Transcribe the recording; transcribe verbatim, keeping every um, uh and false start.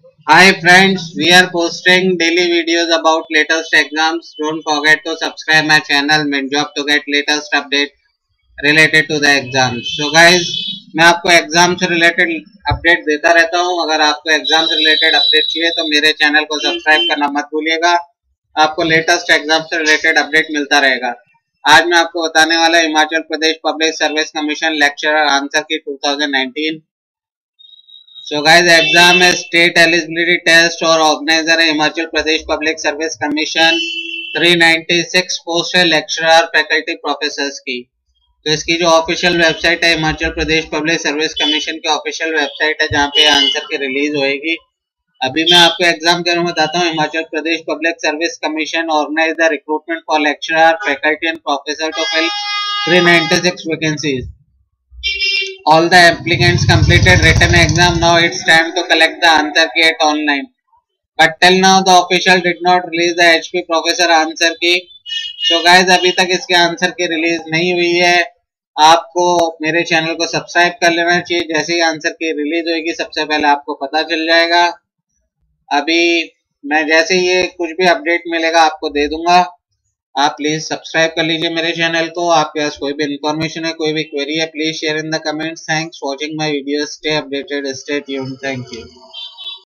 Hi friends, we are posting daily videos about latest exams. Don't forget to subscribe my channel Minjob to get latest update related to the exams. So guys, मैं आपको exam से related update देता रहता हूँ. अगर आपको exam से related update चाहिए तो मेरे चैनल को सब्सक्राइब करना मत भूलिएगा. आपको लेटेस्ट एग्जाम से रिलेटेड अपडेट मिलता रहेगा. आज मैं आपको बताने वाला Himachal Pradesh public service commission lecturer answer key two thousand nineteen. So guys, exam है स्टेट एलिजिबिलिटी टेस्ट और ऑर्गेनाइजर है Himachal Pradesh public service commission. Three ninety six post है लेक्चरर फैकल्टी प्रोफेसर्स की. तो इसकी जो ऑफिशियल वेबसाइट है Himachal Pradesh public service commission की ऑफिशियल वेबसाइट है जहाँ पे आंसर की रिलीज होएगी. अभी मैं आपको एग्जाम के बारे में बताता हूँ. Himachal Pradesh public service commission organise the recruitment for lecturer faculty and professor to fill three ninety six vacancies. All the applicants completed written exam. Now it's time to collect the answer key at online. But till now the official did not release the H P professor answer key. So guys, अभी तक इसके answer की release नहीं हुई है. आपको मेरे channel को सब्सक्राइब कर लेना चाहिए. जैसे ही आंसर की रिलीज होगी सबसे पहले आपको पता चल जाएगा. अभी मैं जैसे ये कुछ भी अपडेट मिलेगा आपको दे दूंगा. आप प्लीज सब्सक्राइब कर लीजिए मेरे चैनल को. आपके पास कोई भी इन्फॉर्मेशन है, कोई भी क्वेरी है, please share in the comments. Thanks watching my videos. Stay updated, stay tuned. Thank you.